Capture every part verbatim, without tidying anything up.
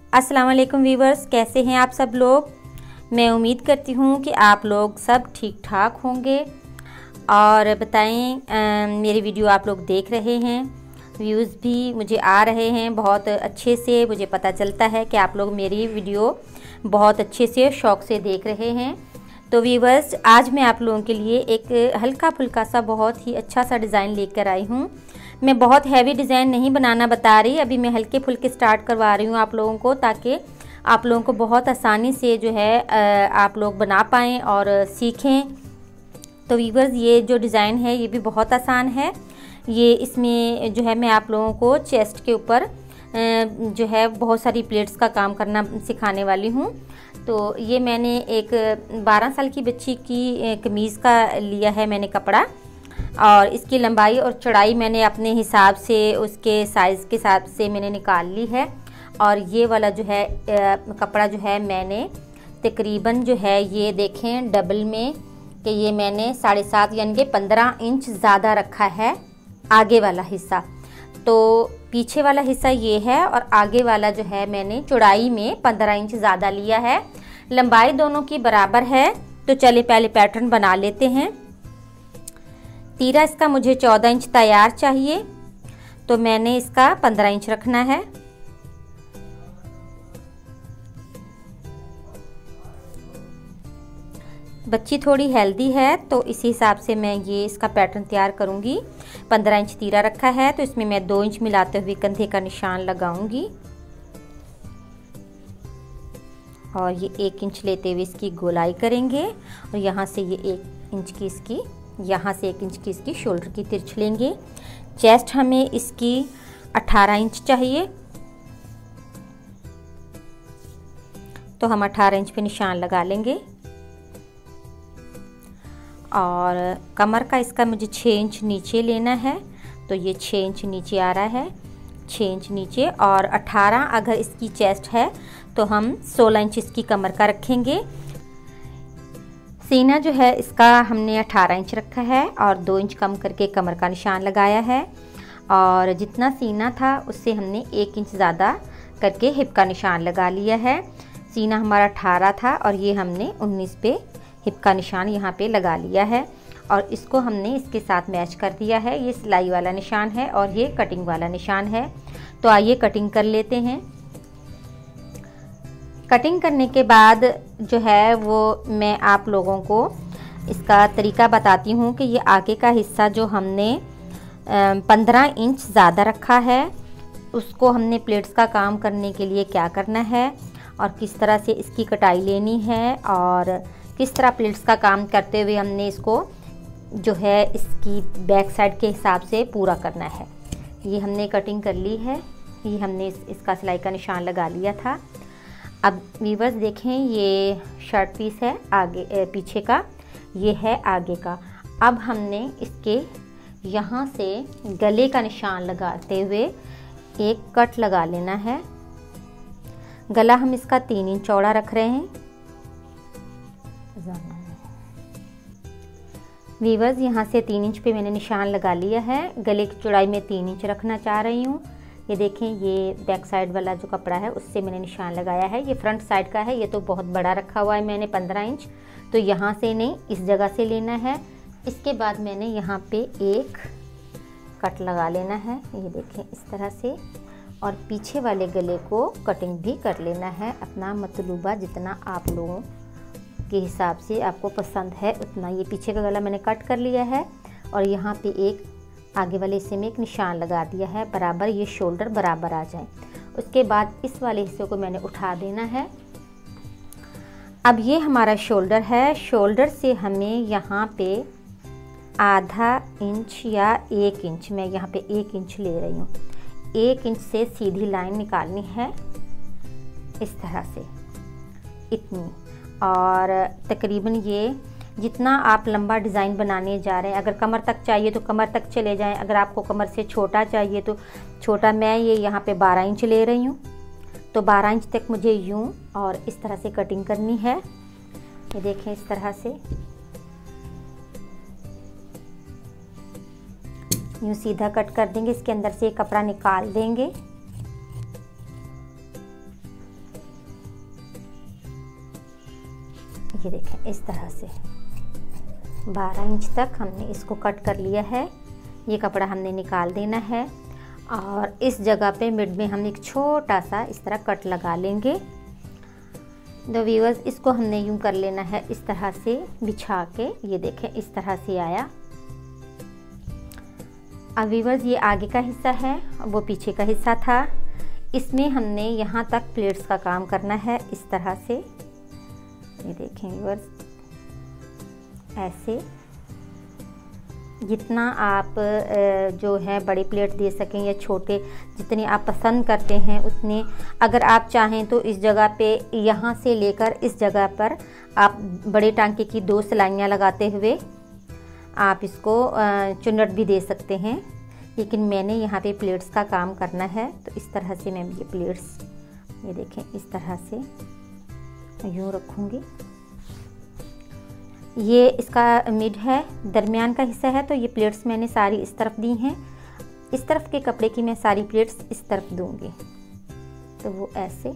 अस्सलाम वालेकुम वीवर्स, कैसे हैं आप सब लोग। मैं उम्मीद करती हूँ कि आप लोग सब ठीक ठाक होंगे और बताएं मेरी वीडियो आप लोग देख रहे हैं, व्यूज़ भी मुझे आ रहे हैं बहुत अच्छे से। मुझे पता चलता है कि आप लोग मेरी वीडियो बहुत अच्छे से शौक़ से देख रहे हैं। तो वीवर्स, आज मैं आप लोगों के लिए एक हल्का फुल्का सा बहुत ही अच्छा सा डिज़ाइन लेकर आई हूँ। मैं बहुत हैवी डिज़ाइन नहीं बनाना बता रही, अभी मैं हल्के फुल्के स्टार्ट करवा रही हूँ आप लोगों को, ताकि आप लोगों को बहुत आसानी से जो है आप लोग बना पाएँ और सीखें। तो वीवर्स, ये जो डिज़ाइन है ये भी बहुत आसान है। ये इसमें जो है मैं आप लोगों को चेस्ट के ऊपर जो है बहुत सारी प्लेट्स का काम करना सिखाने वाली हूँ। तो ये मैंने एक बारह साल की बच्ची की कमीज़ का लिया है मैंने कपड़ा, और इसकी लंबाई और चौड़ाई मैंने अपने हिसाब से उसके साइज़ के हिसाब से मैंने निकाल ली है। और ये वाला जो है कपड़ा जो है मैंने तकरीबन जो है ये देखें डबल में कि ये मैंने साढ़े सात यानी कि पंद्रह इंच ज़्यादा रखा है आगे वाला हिस्सा। तो पीछे वाला हिस्सा ये है और आगे वाला जो है मैंने चौड़ाई में पंद्रह इंच ज़्यादा लिया है। लंबाई दोनों की बराबर है। तो चलिए पहले पैटर्न बना लेते हैं। तीरा इसका मुझे चौदह इंच तैयार चाहिए, तो मैंने इसका पंद्रह इंच रखना है। बच्ची थोड़ी हेल्दी है तो इसी हिसाब से मैं ये इसका पैटर्न तैयार करूँगी। पंद्रह इंच तीरा रखा है तो इसमें मैं दो इंच मिलाते हुए कंधे का निशान लगाऊंगी और ये एक इंच लेते हुए इसकी गोलाई करेंगे और यहाँ से ये एक इंच की इसकी यहाँ से एक इंच की इसकी शोल्डर की तिरछ लेंगे। चेस्ट हमें इसकी अठारह इंच चाहिए, तो हम अठारह इंच पे निशान लगा लेंगे। और कमर का इसका मुझे छः इंच नीचे लेना है, तो ये छः इंच नीचे आ रहा है, छः इंच नीचे। और अठारह अगर इसकी चेस्ट है तो हम सोलह इंच इसकी कमर का रखेंगे। सीना जो है इसका हमने अठारह इंच रखा है और दो इंच कम करके कमर का निशान लगाया है। और जितना सीना था उससे हमने एक इंच ज़्यादा करके हिप का निशान लगा लिया है। सीना हमारा अठारह था और ये हमने उन्नीस पे हिप का निशान यहाँ पे लगा लिया है। और इसको हमने इसके साथ मैच कर दिया है। ये सिलाई वाला निशान है और ये कटिंग वाला निशान है। तो आइए कटिंग कर लेते हैं। कटिंग करने के बाद जो है वो मैं आप लोगों को इसका तरीका बताती हूँ कि ये आगे का हिस्सा जो हमने पंद्रह इंच ज़्यादा रखा है उसको हमने प्लेट्स का काम करने के लिए क्या करना है और किस तरह से इसकी कटाई लेनी है और किस तरह प्लेट्स का काम करते हुए हमने इसको जो है इसकी बैक साइड के हिसाब से पूरा करना है। ये हमने कटिंग कर ली है, ये हमने इस, इसका सिलाई का निशान लगा लिया था। अब वीवर्स देखें, ये शर्ट पीस है आगे पीछे का, ये है आगे का। अब हमने इसके यहाँ से गले का निशान लगाते हुए एक कट लगा लेना है। गला हम इसका तीन इंच चौड़ा रख रहे हैं। वीवर्स, यहाँ से तीन इंच पे मैंने निशान लगा लिया है। गले की चौड़ाई में तीन इंच रखना चाह रही हूँ। ये देखें, ये बैक साइड वाला जो कपड़ा है उससे मैंने निशान लगाया है। ये फ्रंट साइड का है, ये तो बहुत बड़ा रखा हुआ है मैंने पंद्रह इंच, तो यहाँ से नहीं इस जगह से लेना है। इसके बाद मैंने यहाँ पे एक कट लगा लेना है, ये देखें इस तरह से। और पीछे वाले गले को कटिंग भी कर लेना है अपना मतलूबा, जितना आप लोगों के हिसाब से आपको पसंद है उतना। ये पीछे का गला मैंने कट कर लिया है और यहाँ पे एक आगे वाले हिस्से में एक निशान लगा दिया है बराबर, ये शोल्डर बराबर आ जाए। उसके बाद इस वाले हिस्से को मैंने उठा देना है। अब ये हमारा शोल्डर है। शोल्डर से हमें यहाँ पे आधा इंच या एक इंच, मैं यहाँ पे एक इंच ले रही हूँ, एक इंच से सीधी लाइन निकालनी है इस तरह से, इतनी। और तकरीबन ये जितना आप लंबा डिज़ाइन बनाने जा रहे हैं, अगर कमर तक चाहिए तो कमर तक चले जाएं, अगर आपको कमर से छोटा चाहिए तो छोटा। मैं ये यहाँ पे बारह इंच ले रही हूँ, तो बारह इंच तक मुझे यूँ और इस तरह से कटिंग करनी है। ये देखें इस तरह से यूँ सीधा कट कर देंगे, इसके अंदर से कपड़ा निकाल देंगे। ये देखें इस तरह से बारह इंच तक हमने इसको कट कर लिया है। ये कपड़ा हमने निकाल देना है और इस जगह पे मिड में हम एक छोटा सा इस तरह कट लगा लेंगे। तो व्यूअर्स इसको हमने यूं कर लेना है, इस तरह से बिछा के। ये देखें इस तरह से आया। अब व्यूअर्स ये आगे का हिस्सा है, वो पीछे का हिस्सा था। इसमें हमने यहाँ तक प्लेट्स का काम करना है इस तरह से। ये देखें व्यूअर्स ऐसे, जितना आप जो है बड़े प्लेट दे सकें या छोटे, जितने आप पसंद करते हैं उतने। अगर आप चाहें तो इस जगह पे यहाँ से लेकर इस जगह पर आप बड़े टांके की दो सिलाइयाँ लगाते हुए आप इसको चुन्नट भी दे सकते हैं, लेकिन मैंने यहाँ पे प्लेट्स का काम करना है तो इस तरह से मैं ये प्लेट्स, ये देखें इस तरह से यूँ रखूँगी। ये इसका मिड है, दरमियान का हिस्सा है, तो ये प्लेट्स मैंने सारी इस तरफ दी हैं। इस तरफ के कपड़े की मैं सारी प्लेट्स इस तरफ दूंगी, तो वो ऐसे।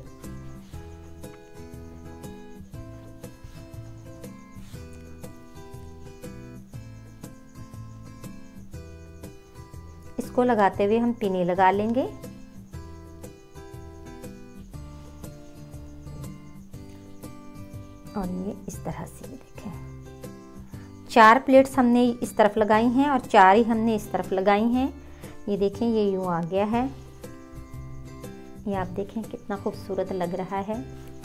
इसको लगाते हुए हम पिने लगा लेंगे। और ये इस तरह से देखें, चार प्लेट्स हमने इस तरफ लगाई हैं और चार ही हमने इस तरफ लगाई हैं। ये देखें ये यूँ आ गया है। ये आप देखें कितना खूबसूरत लग रहा है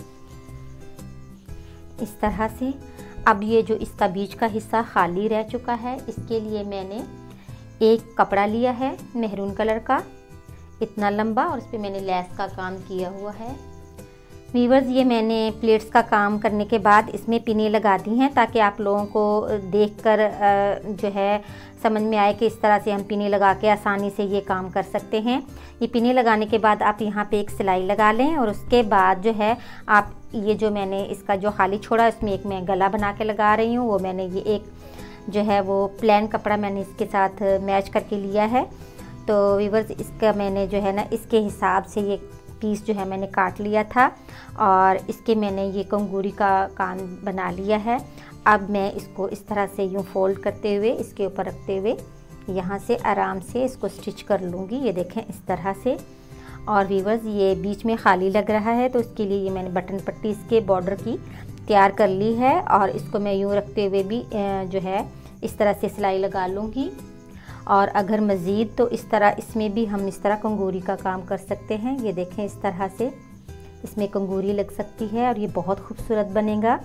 इस तरह से। अब ये जो इसका बीच का हिस्सा खाली रह चुका है, इसके लिए मैंने एक कपड़ा लिया है मेहरून कलर का, इतना लंबा, और उस पर मैंने लेस का काम किया हुआ है। वीवर्स ये मैंने प्लेट्स का काम करने के बाद इसमें पिने लगा दी हैं, ताकि आप लोगों को देखकर जो है समझ में आए कि इस तरह से हम पिने लगा के आसानी से ये काम कर सकते हैं। ये पिने लगाने के बाद आप यहाँ पे एक सिलाई लगा लें और उसके बाद जो है आप ये जो मैंने इसका जो खाली छोड़ा इसमें एक मैं गला बना के लगा रही हूँ। वो मैंने ये एक जो है वो प्लेन कपड़ा मैंने इसके साथ मैच करके लिया है। तो वीवर्स इसका मैंने जो है ना इसके हिसाब से ये पीस जो है मैंने काट लिया था और इसके मैंने ये कंगूरी का कान बना लिया है। अब मैं इसको इस तरह से यूँ फोल्ड करते हुए इसके ऊपर रखते हुए यहाँ से आराम से इसको स्टिच कर लूँगी। ये देखें इस तरह से। और वीवर्स ये बीच में खाली लग रहा है, तो इसके लिए ये मैंने बटन पट्टी इसके बॉर्डर की तैयार कर ली है और इसको मैं यूँ रखते हुए भी जो है इस तरह से सिलाई लगा लूँगी। और अगर मज़ीद तो इस तरह इसमें भी हम इस तरह कंगूरी का काम कर सकते हैं। ये देखें इस तरह से इसमें कंगूरी लग सकती है और ये बहुत खूबसूरत बनेगा।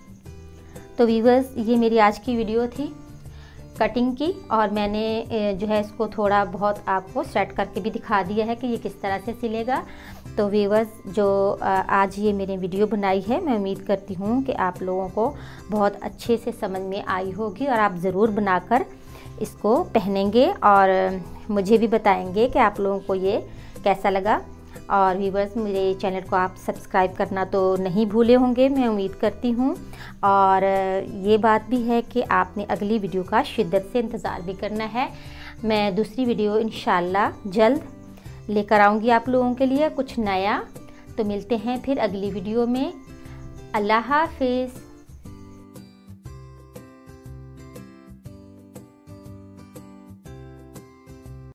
तो वीवर्स ये मेरी आज की वीडियो थी कटिंग की, और मैंने जो है इसको थोड़ा बहुत आपको सेट करके भी दिखा दिया है कि ये किस तरह से सिलेगा। तो वीवर्स जो आज ये मैंने वीडियो बनाई है, मैं उम्मीद करती हूँ कि आप लोगों को बहुत अच्छे से समझ में आई होगी और आप ज़रूर बनाकर इसको पहनेंगे और मुझे भी बताएंगे कि आप लोगों को ये कैसा लगा। और व्यूवर्स मेरे चैनल को आप सब्सक्राइब करना तो नहीं भूले होंगे, मैं उम्मीद करती हूँ। और ये बात भी है कि आपने अगली वीडियो का शिद्दत से इंतज़ार भी करना है। मैं दूसरी वीडियो इंशाल्लाह जल्द लेकर आऊँगी आप लोगों के लिए कुछ नया। तो मिलते हैं फिर अगली वीडियो में। अल्लाह हाफिज़।